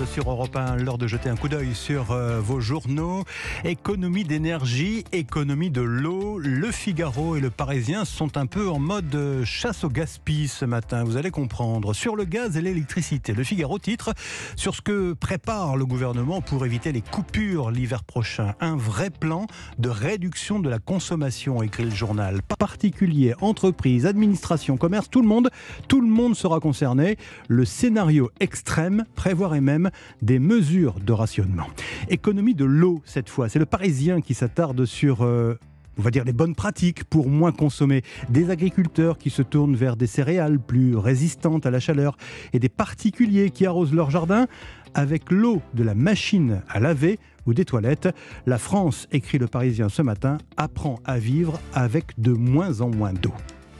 sur Europe 1, l'heure de jeter un coup d'œil sur vos journaux. Économie d'énergie, économie de l'eau. Le Figaro et le Parisien sont un peu en mode chasse au gaspille ce matin, vous allez comprendre. Sur le gaz et l'électricité, le Figaro titre sur ce que prépare le gouvernement pour éviter les coupures l'hiver prochain. Un vrai plan de réduction de la consommation, écrit le journal. Particuliers, entreprises, administration, commerce, tout le monde sera concerné. Le scénario extrême prévoirait même des mesures de rationnement. Économie de l'eau cette fois, c'est le Parisien qui s'attarde sur on va dire les bonnes pratiques pour moins consommer, des agriculteurs qui se tournent vers des céréales plus résistantes à la chaleur et des particuliers qui arrosent leur jardin avec l'eau de la machine à laver ou des toilettes. La France, écrit le Parisien ce matin, apprend à vivre avec de moins en moins d'eau.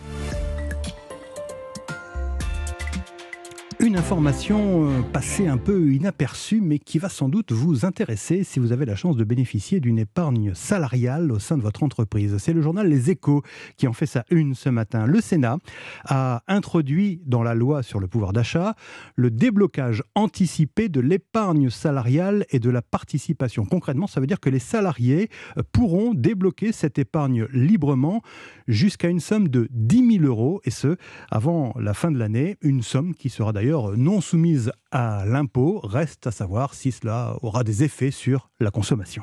Une information passée un peu inaperçue, mais qui va sans doute vous intéresser si vous avez la chance de bénéficier d'une épargne salariale au sein de votre entreprise. C'est le journal Les Échos qui en fait sa une ce matin. Le Sénat a introduit dans la loi sur le pouvoir d'achat le déblocage anticipé de l'épargne salariale et de la participation. Concrètement, ça veut dire que les salariés pourront débloquer cette épargne librement jusqu'à une somme de 10 000 euros, et ce, avant la fin de l'année, une somme qui sera d'ailleurs non soumise à l'impôt. Reste à savoir si cela aura des effets sur la consommation.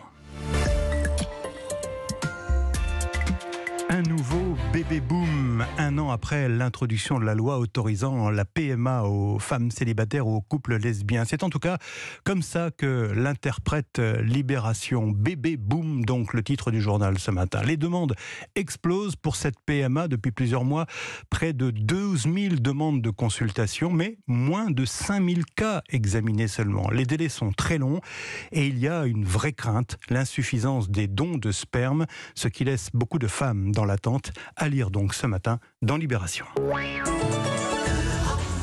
Un nouveau bébé boom, un an après l'introduction de la loi autorisant la PMA aux femmes célibataires ou aux couples lesbiens. C'est en tout cas comme ça que l'interprète Libération. Bébé boom, donc le titre du journal ce matin. Les demandes explosent pour cette PMA depuis plusieurs mois. Près de 12 000 demandes de consultation, mais moins de 5 000 cas examinés seulement. Les délais sont très longs et il y a une vraie crainte, l'insuffisance des dons de sperme, ce qui laisse beaucoup de femmes dans l'attente. À lire donc ce matin dans Libération.